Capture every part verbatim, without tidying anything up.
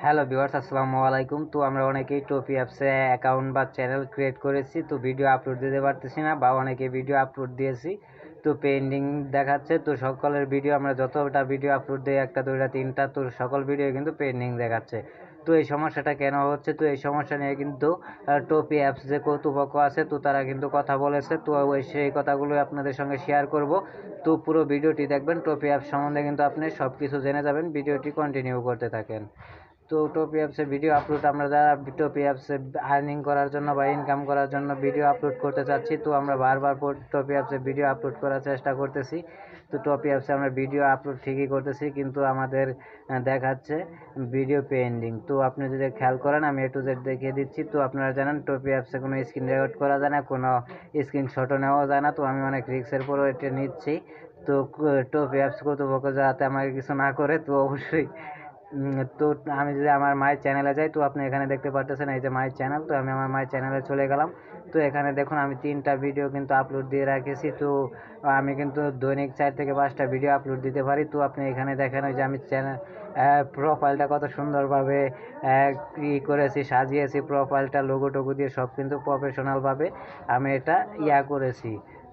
Hello viewers, আসসালামু আলাইকুম। তো আমরা অনেকেই টোপি অ্যাপসে অ্যাকাউন্ট বা চ্যানেল ক্রিয়েট করেছি, তো ভিডিও আপলোড দিতে পারতেছি না, বা অনেকে ভিডিও আপলোড দিয়েছি তো পেন্ডিং দেখাচ্ছে। তো সকলের ভিডিও আমরা যতটা ভিডিও আপলোড দিই, একটা দুইটা তিনটা, তো সকল ভিডিও কিন্তু পেন্ডিং দেখাচ্ছে। তো এই সমস্যাটা কেন হচ্ছে? তো এই সমস্যা নিয়ে কিন্তু টোপি অ্যাপস যে কর্তৃপক্ষ আছে, তো তারা কিন্তু কথা বলেছে। তো ওই সেই কথাগুলো আপনাদের সঙ্গে শেয়ার করব। তো পুরো ভিডিওটি দেখবেন, টোপি অ্যাপস সম্বন্ধে কিন্তু আপনি সব কিছু জেনে যাবেন। ভিডিওটি কন্টিনিউ করতে থাকেন। তো টোপি অ্যাপসে ভিডিও আপলোড, আমরা যারা টোপি অ্যাপসে আর্নিং করার জন্য বা ইনকাম করার জন্য ভিডিও আপলোড করতে চাচ্ছি, তো আমরা বারবার টোপি অ্যাপসে ভিডিও আপলোড করার চেষ্টা করতেছি। তো টোপি অ্যাপসে আমরা ভিডিও আপলোড ঠিকই করতেছি, কিন্তু আমাদের দেখাচ্ছে ভিডিও পেন্ডিং। তো আপনি যদি খেয়াল করেন, আমি এ টু জেড দেখিয়ে দিচ্ছি। তো আপনারা জানেন টোপি অ্যাপসে কোনো স্ক্রিন রেকর্ড করা যায় না, কোনো স্ক্রিনশটও নেওয়া যায় না। তো আমি অনেক রিস্কের পরেও এটা নিচ্ছি। তো টোপি অ্যাপস কর্তৃপক্ষ যাতে আমাকে কিছু না করে, তো অবশ্যই তো আমি যদি আমার মায়ের চ্যানেলে যাই, তো আপনি এখানে দেখতে পারতেছেন এই যে মায়ের চ্যানেল। তো আমি আমার মায়ের চ্যানেলে চলে গেলাম। তো এখানে দেখুন আমি তিনটা ভিডিও কিন্তু আপলোড দিয়ে রেখেছি। তো আমি কিন্তু দৈনিক চার থেকে পাঁচটা ভিডিও আপলোড দিতে পারি। তো আপনি এখানে দেখেন ওই যে আমি চ্যানেল প্রোফাইলটা কত সুন্দরভাবে ই করেছি, সাজিয়েছি। প্রোফাইলটা লোগো টোগো দিয়ে সব কিন্তু প্রফেশনালভাবে আমি এটা ইয়া করেছি।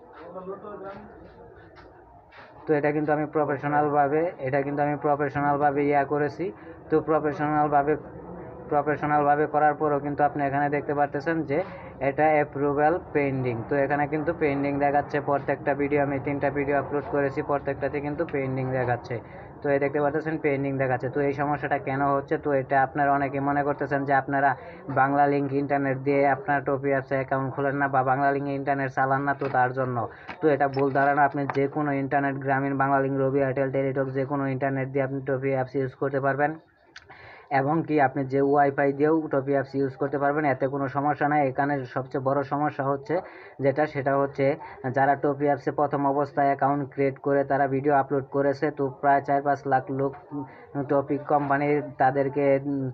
তো এটা কিন্তু আমি প্রফেশনালভাবে এটা কিন্তু আমি প্রফেশনালভাবে ইয়া করেছি। তো প্রফেশনালভাবে প্রফেশনালভাবে করার পরও কিন্তু আপনি এখানে দেখতে পারতেছেন যে এটা অ্যাপ্রুভাল পেন্ডিং। তো এখানে কিন্তু পেন্ডিং দেখাচ্ছে। প্রত্যেকটা ভিডিও আমি তিনটা ভিডিও আপলোড করেছি, প্রত্যেকটাতে কিন্তু পেন্ডিং দেখাচ্ছে। তো এই দেখতে পাচ্ছেন পেন্ডিং দেখাচ্ছে। তো এই সমস্যাটা কেন হচ্ছে? তো এটা আপনারা অনেকে মনে করতেছেন যে আপনারা বাংলা লিঙ্ক ইন্টারনেট দিয়ে আপনার টোপি অ্যাপসে অ্যাকাউন্ট খোলেন না, বা বাংলা লিঙ্কে ইন্টারনেট চালান না, তো তার জন্য। তো এটা ভুল ধারণা। আপনি যে কোনো internet, Grameen, Bangla link, Robi, Airtel, Teletalk, যে কোনো ইন্টারনেট দিয়ে আপনি টোপি অ্যাপস ইউজ করতে পারবেন। এবং কি আপনি যে ওয়াইফাই দিয়েও টোপি অ্যাপস ইউজ করতে পারবেন, এতে কোনো সমস্যা নাই। এখানে সবচেয়ে বড় সমস্যা হচ্ছে যেটা, সেটা হচ্ছে যারা টোপি অ্যাপসে প্রথম অবস্থায় অ্যাকাউন্ট ক্রিয়েট করে তারা ভিডিও আপলোড করেছে, তো প্রায় চার পাঁচ লাখ লোক টোপি কোম্পানি তাদেরকে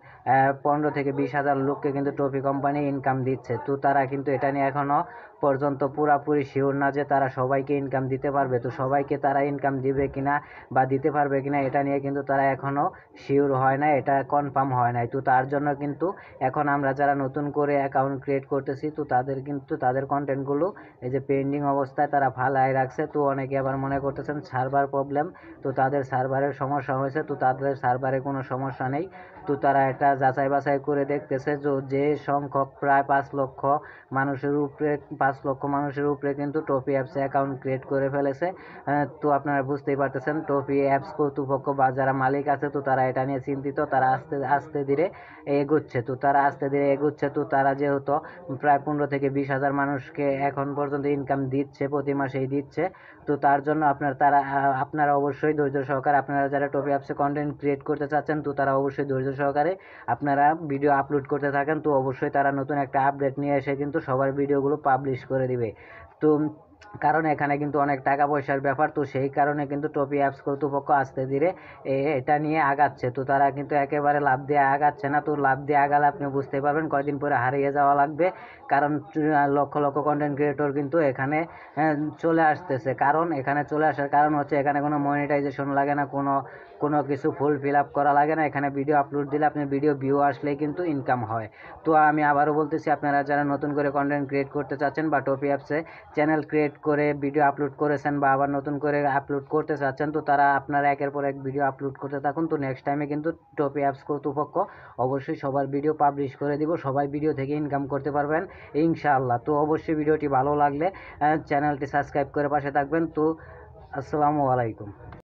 পনেরো থেকে বিশ হাজার লোককে কিন্তু টোপি কোম্পানি ইনকাম দিচ্ছে। তো তারা কিন্তু এটা নিয়ে এখনও পর্যন্ত পুরাপুরি শিওর না যে তারা সবাইকে ইনকাম দিতে পারবে। তো সবাইকে তারা ইনকাম দিবে কিনা বা দিতে পারবে কিনা, এটা নিয়ে কিন্তু তারা এখনও শিওর হয় না, এটা কনফার্ম হয় নাই। তো তার জন্য কিন্তু এখন আমরা যারা নতুন করে অ্যাকাউন্ট ক্রিয়েট করতেছি, তো তাদের কিন্তু তাদের কন্টেন্টগুলো এই যে পেন্ডিং অবস্থায় তারা ফালায় রাখছে। তো অনেকে আবার মনে করতেছেন সার্ভার প্রবলেম, তো তাদের সার্ভারের সমস্যা হয়েছে। তো তাদের সার্ভারে কোনো সমস্যা নেই। তো তারা এটা যাচাই বাছাই করে দেখতেছে যে সংখ্যক প্রায় পাঁচ লক্ষ মানুষের উপরে পাঁচ লক্ষ মানুষের উপরে কিন্তু টোপি অ্যাপসে অ্যাকাউন্ট ক্রিয়েট করে ফেলেছে। তো আপনারা বুঝতেই পারতেছেন টোপি অ্যাপস কর্তৃপক্ষ বা যারা মালিক আছে, তো তারা এটা নিয়ে চিন্তিত। তারা আস্তে আস্তে ধীরে এগোচ্ছে। তো তারা আস্তে ধীরে এগোচ্ছে তো তারা যেহেতু প্রায় পনেরো থেকে বিশ হাজার মানুষকে এখন পর্যন্ত ইনকাম দিচ্ছে, প্রতি মাসেই দিচ্ছে। তো তার জন্য আপনার তারা আপনারা অবশ্যই ধৈর্য সহকারে, আপনারা যারা টোপি অ্যাপসে কন্টেন্ট ক্রিয়েট করতে চাচ্ছেন, তো তারা অবশ্যই ধৈর্য সহকারে আপনারা ভিডিও আপলোড করতে থাকেন। তো অবশ্যই তারা নতুন একটা আপডেট নিয়ে এসে কিন্তু সবার ভিডিওগুলো পাবলিশ করে দিবে। তো কারণ এখানে কিন্তু অনেক টাকা পয়সার ব্যাপার। তো সেই কারণে কিন্তু টোপি অ্যাপস কর্তৃপক্ষ আস্তে ধীরে এটা নিয়ে আগাচ্ছে। তো তারা কিন্তু একেবারে লাভ দিয়ে আগাচ্ছে না। তো লাভ দিয়ে আগালে আপনি বুঝতে পারবেন কয়দিন পরে হারিয়ে যাওয়া লাগবে। কারণ লক্ষ লক্ষ কন্টেন্ট ক্রিয়েটর কিন্তু এখানে চলে আসতেছে। কারণ এখানে চলে আসার কারণ হচ্ছে এখানে কোনো মনিটাইজেশন লাগে না, কোনো কোনো কিছু ফুল ফিল আপ করা লাগে না। এখানে ভিডিও আপলোড দিলে আপনি ভিডিও ভিউ আসলেই কিন্তু ইনকাম হয়। তো আমি আবারও বলতেছি, আপনারা যারা নতুন করে কন্টেন্ট ক্রিয়েট করতে চাচ্ছেন বা টোপি অ্যাপসে চ্যানেল ক্রিয়েট করে ভিডিও আপলোড করেছেন বা আবার নতুন করে আপলোড করতে চাচ্ছেন, তো তারা আপনারা একের পর এক ভিডিও আপলোড করতে থাকুন। তো নেক্সট টাইমে কিন্তু টোপি অ্যাপস কর্তৃপক্ষ অবশ্যই সবার ভিডিও পাবলিশ করে দিব, সবাই ভিডিও থেকে ইনকাম করতে পারবেন ইনশাআল্লাহ। তো অবশ্যই ভিডিওটি ভালো লাগলে চ্যানেলটি সাবস্ক্রাইব করে পাশে থাকবেন। তো আসসালামু আলাইকুম।